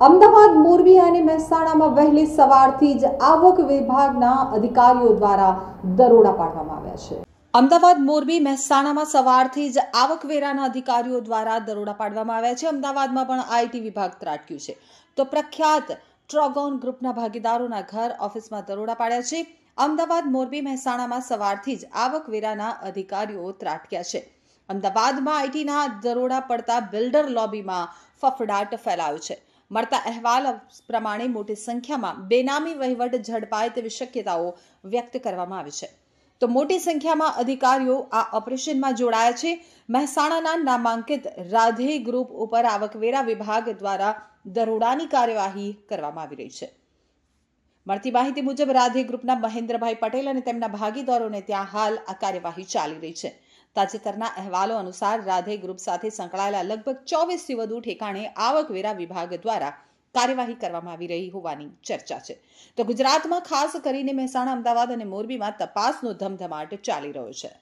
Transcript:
અમદાવાદ, મોરબી અને મહેસાણામાં વહેલી સવારથી જ આવક વિભાગના અધિકારીઓ દ્વારા દરોડા પાડવામાં આવ્યા છે. અમદાવાદ, મોરબી, મહેસાણામાં સવારથી જ આવકવેરાના અધિકારીઓ દ્વારા દરોડા પાડવામાં આવ્યા છે. અમદાવાદમાં પણ આઈટી વિભાગ ત્રાટક્યું છે, તો પ્રખ્યાત ટ્રોગોન ગ્રુપના ભાગીદારોના ઘર, ઓફિસમાં દરોડા પાડ્યા છે. અમદાવાદ, મોરબી, મહેસાણામાં સવારથી જ આવકવેરાના અધિકારીઓ ત્રાટક્યા છે. અમદાવાદમાં આઈટીના દરોડા પડતા બિલ્ડર લોબીમાં ફફડાટ ફેલાયો છે. મળતા અહેવાલ પ્રમાણે મોટી સંખ્યામાં બેનામી વહીવટ ઝડપાય તેવી શક્યતાઓ વ્યક્ત કરવામાં આવી છે. તો મોટી સંખ્યામાં અધિકારીઓ આ ઓપરેશનમાં જોડાયા છે. મહેસાણાના નામાંકિત રાધે ગ્રુપ ઉપર આવકવેરા વિભાગ દ્વારા દરોડાની કાર્યવાહી કરવામાં આવી રહી છે. મળતી માહિતી મુજબ રાધે ગ્રુપના મહેન્દ્રભાઈ પટેલ અને તેમના ભાગીદારોને ત્યાં હાલ આ કાર્યવાહી ચાલી રહી છે. તાજેતરના અહેવાલો અનુસાર રાધે ગ્રુપ સાથે સંકળાયેલા લગભગ 24થી વધુ ઠેકાણે આવકવેરા વિભાગ દ્વારા કાર્યવાહી કરવામાં આવી રહી હોવાની ચર્ચા છે. તો ગુજરાતમાં ખાસ કરીને મહેસાણા, અમદાવાદ અને મોરબીમાં તપાસનો ધમધમાટ ચાલી રહ્યો છે.